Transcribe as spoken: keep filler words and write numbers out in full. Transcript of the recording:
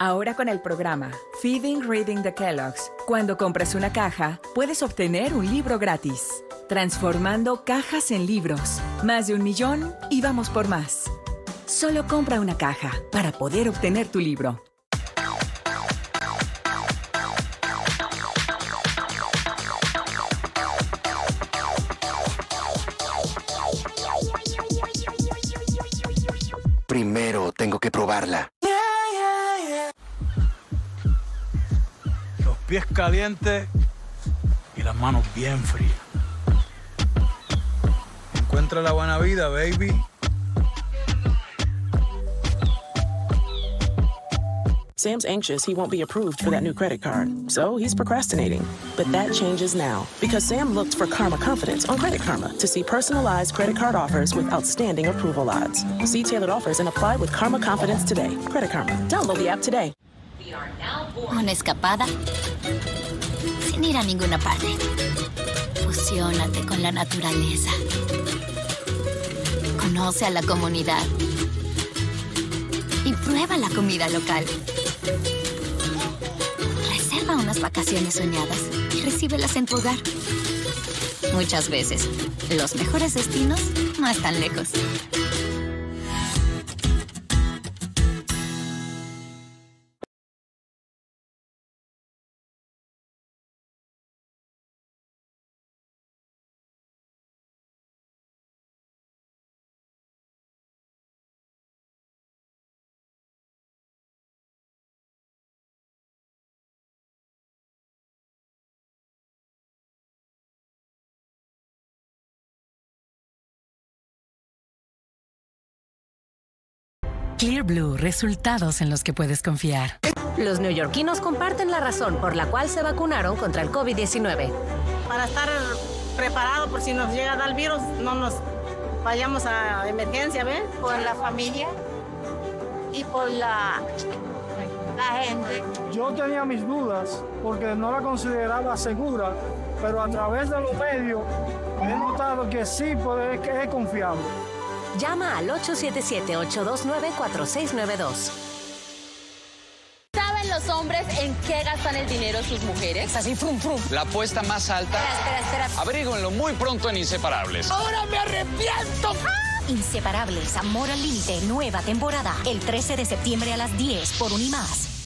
Ahora con el programa Feeding Reading de Kellogg's, cuando compras una caja, puedes obtener un libro gratis. Transformando cajas en libros. Más de un millón y vamos por más. Solo compra una caja para poder obtener tu libro. Primero tengo que probarla. Los pies calientes y las manos bien frías. Encuentra la buena vida, baby. Sam's anxious he won't be approved for that new credit card, so he's procrastinating. But that changes now, because Sam looked for Karma Confidence on Credit Karma to see personalized credit card offers with outstanding approval odds. See tailored offers and apply with Karma Confidence today. Credit Karma. Download the app today. Una escapada sin ir a ninguna parte. Fusiónate con la naturaleza. Conoce a la comunidad. Y prueba la comida local. Reserva unas vacaciones soñadas y recíbelas en tu hogar. Muchas veces, los mejores destinos no están lejos. Clear Blue, resultados en los que puedes confiar. Los neoyorquinos comparten la razón por la cual se vacunaron contra el COVID diecinueve. Para estar preparados por si nos llega a dar el virus, no nos vayamos a emergencia, ¿ves? Por la familia y por la, la gente. Yo tenía mis dudas porque no la consideraba segura, pero a través de los medios he notado que sí, puede, que es confiable. Llama al ocho siete siete, ocho dos nueve, cuatro seis nueve dos. ¿Saben los hombres en qué gastan el dinero sus mujeres? Así, frum, frum. La apuesta más alta. Espera, espera, espera. Averíguenlo muy pronto en Inseparables. ¡Ahora me arrepiento! ¡Ah! Inseparables, Amor al Límite, nueva temporada. El trece de septiembre a las diez por Unimás.